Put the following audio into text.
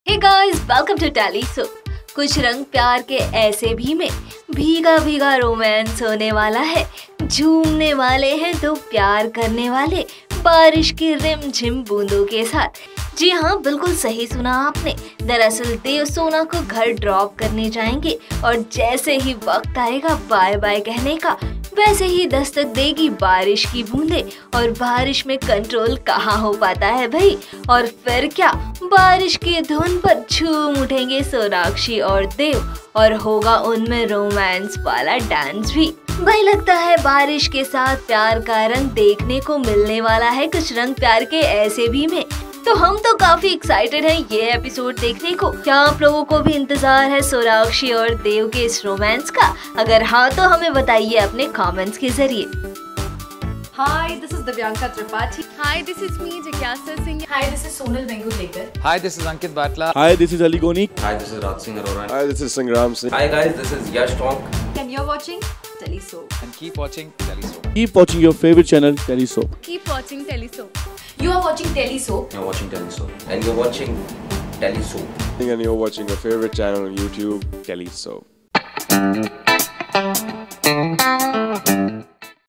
Hey guys, welcome to टेली सो। कुछ रंग प्यार के ऐसे भी में भीगा भीगा रोमांस होने वाला है। झूमने वाले हैं दो प्यार करने वाले बारिश की रिमझिम बूंदों के साथ। जी हाँ, बिल्कुल सही सुना आपने। दरअसल देव सोना को घर ड्रॉप करने जाएंगे और जैसे ही वक्त आएगा बाय बाय कहने का, वैसे ही दस्तक देगी बारिश की बूंदें। और बारिश में कंट्रोल कहाँ हो पाता है भाई। और फिर क्या, बारिश की धुन पर झूम उठेंगे सोनाक्षी और देव और होगा उनमें रोमांस वाला डांस भी। भाई लगता है बारिश के साथ प्यार का रंग देखने को मिलने वाला है कुछ रंग प्यार के ऐसे भी में। तो हम तो काफी एक्साइटेड हैं ये एपिसोड देखने को। क्या आप लोगों को भी इंतजार है सोनाक्षी और देव के इस रोमांस का? अगर हाँ तो हमें बताइए अपने कमेंट्स के जरिए। Hi, this is Divyanka Tripathi. Hi, this is me, Jigyasa Singh. Hi, this is Sonal Vengutekar. Hi, this is Ankit Batla. Hi, this is Ali Goni. Hi, this is Raj Singh Arora. Hi, this is Sangram Singh. Hi guys, this is Yash Tonk. And you're watching Telesoap. And keep watching Telesoap. Keep watching your favorite channel, Telesoap. Keep watching Telesoap. You are watching Telesoap. You're watching Telesoap. And you're watching Telesoap. And you're watching your favorite channel on YouTube, Telesoap.